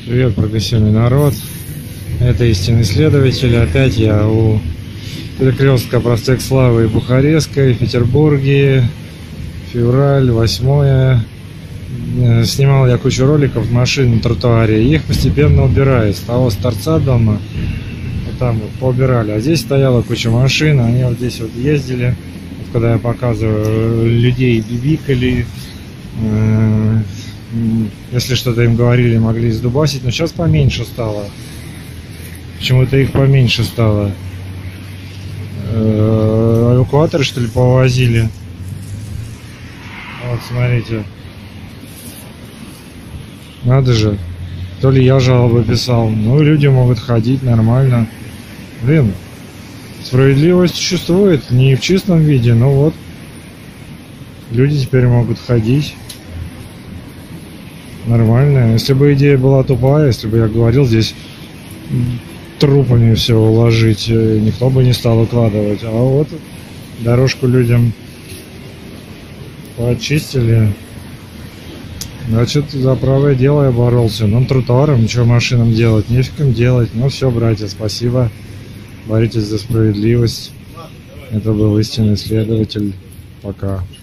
Привет, прогрессивный народ. Это истинный следователь. Опять я у перекрестка Проспект Славы и Бухарестской в Петербурге. Февраль, 8. Снимал я кучу роликов машин на тротуаре. Их постепенно убирают. С того с торца дома вот там вот поубирали. А здесь стояла куча машин. Они вот здесь вот ездили. Вот когда я показываю, людей бибикали. Если что-то им говорили, могли сдубасить. Но сейчас поменьше стало. Почему-то их поменьше стало. Эвакуаторы, что ли, повозили. Вот, смотрите. Надо же. То ли я жалобы писал. Ну, люди могут ходить нормально. Блин, справедливость существует. Не в чистом виде, но вот. Люди теперь могут ходить. Нормально. Если бы идея была тупая, если бы я говорил здесь трупами все уложить, никто бы не стал укладывать. А вот дорожку людям почистили. Значит, за правое дело я боролся. Но тротуаром ничего машинам делать, нефиг им делать. Ну все, братья, спасибо. Боритесь за справедливость. Это был истинный следователь. Пока.